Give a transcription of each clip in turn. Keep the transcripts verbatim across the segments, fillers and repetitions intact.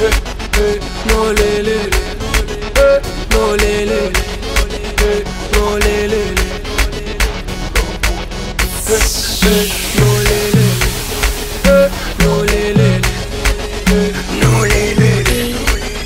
hey, no lele, hey, no lele, hey, no lele, hey, hey, no lele, hey, no lele, hey, no lele.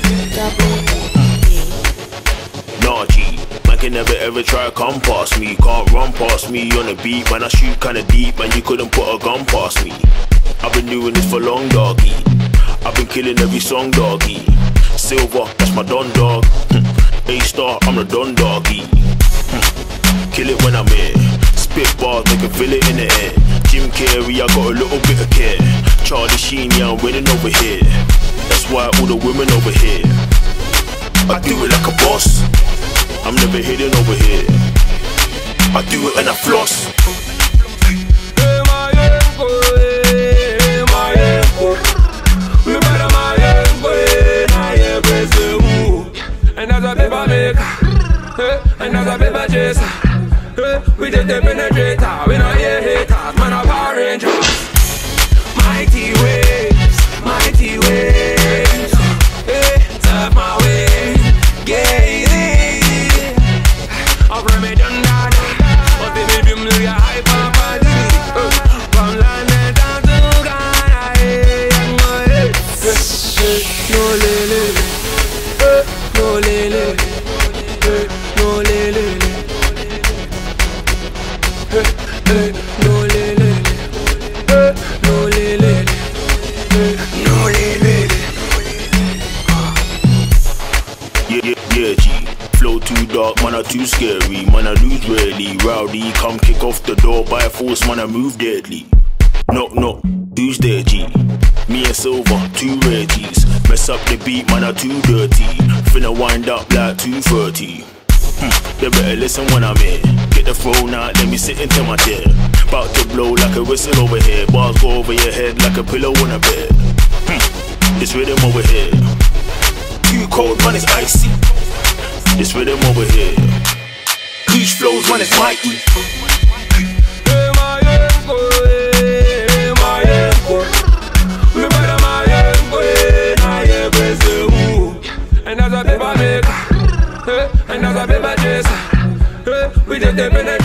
Nah, G, man can never ever try to come past me. Can't run past me on the beat, man. I shoot kinda deep, man. You couldn't put a gun past me. I've been doing this for long, doggy. I've been killing every song, doggy. Silver, that's my don dog. A-star, I'm the don doggy. Kill it when I'm here. Spit bars, make it feel it in the air. Jim Carrey, I got a little bit of care. Charlie Sheen, yeah, I'm winning over here. That's why all the women over here. I do it like a boss. I'm never hidden over here. I do it and I floss. Another paper maker, another paper chaser. We just the penetrator, we not here haters, man a Power Ranger. Mighty waves, mighty waves. Surf my way, gazing. Over me done that, but baby do me like a hyper party. From London down to Ghana, no lele. No lele, hey, no lele, hey, hey, no lele, hey, no lele, hey, no lele. Yeah, yeah, yeah, G. Flow too dark, man, I too scary. Man, I lose rarely. Rowdy, come kick off the door by force, man, I move deadly. Knock, knock, who's there, G? Me and Silver, two rare G's. Mess up the beat, man, I too dirty. Finna wind up like two thirty. Hm, they better listen when I'm here. Get the phone out, let me sit into my chair. About to blow like a whistle over here. Bars go over your head like a pillow on a bed. Hm, this rhythm over here. Too cold, man, it's icy. This rhythm over here. Huge flows, man, it's mighty. Another paper maker, another paper chaser. We just the